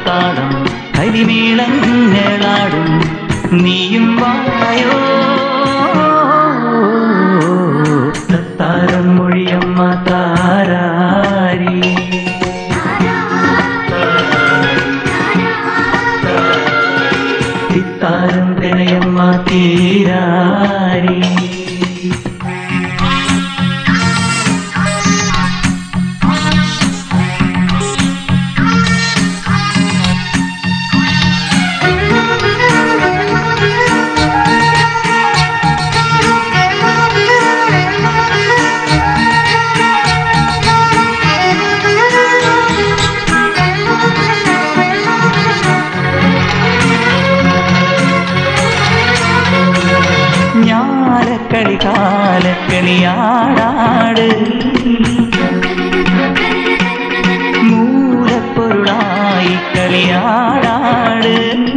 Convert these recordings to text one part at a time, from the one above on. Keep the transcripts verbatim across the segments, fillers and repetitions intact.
താളം കരിമീളങ്ങളാടും നീയും വായോ തത്താരം മൊഴിയമ്മ താരാരി തിത്താരം തിനയമ്മ തീരാരി കളി കാലക്കളിയാടാട് മൂലപ്പൊരുളായി കളിയാടാട്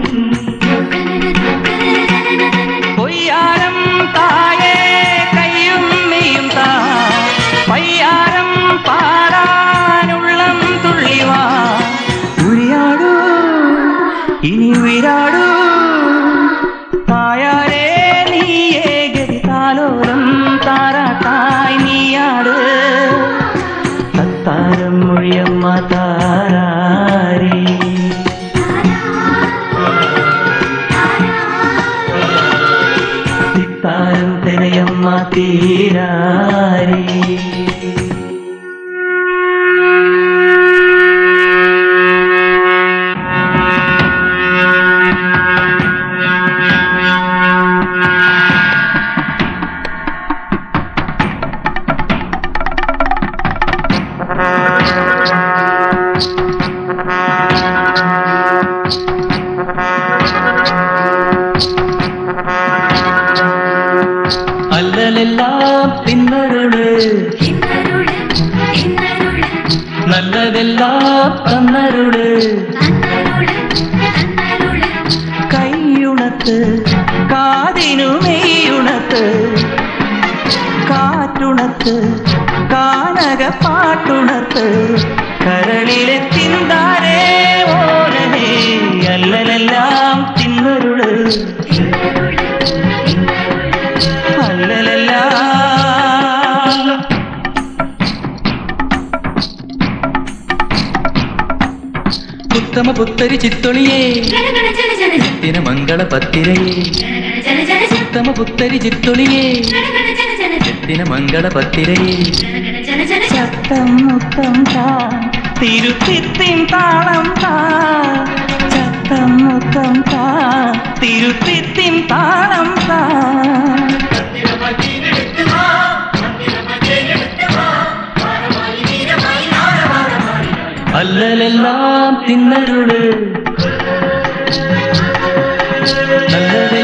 പൊയ്യാരം തായേ കയ്യും മെയ്യും താ പയ്യാരം പാടാനുള്ളം തുള്ളിവാ ഉരിയാടൂ ഇനി ഉയരാടൂ തായാരേ താരാട്ടായി നീയാട് തത്താരം മൊഴിയമ്മ താരാരി തിത്താരം തിനയമ്മ തീരാരി അല്ലലെല്ലാം തിന്നരുള് നല്ലതെല്ലാം തന്നരുള് കൈയുണത്ത് കാതിനു മെയ്യുണത്ത് കാറ്റുണത്ത് കാനക പാട്ടുണത്ത് കരളിലെ തിന്താരേ ഓലനേ അല്ലലെല്ലാം തിന്നരുള് ഉത്തമ പുത്തരി ചിത്തൊളിയേ ദിന മംഗള പത്തിരയേ ഉത്തമ പുത്തരി ചിത്തൊളിയേ ദിന മംഗള പത്തിരയേ ചത്തം മുത്തം താ തിരുത്തിത്തിൻ താളം താ ചത്തം മുത്തം താ തിരുത്തിത്തിൻ താളം താ അല്ലലെല്ലാം തിന്നരുള് നല്ലത്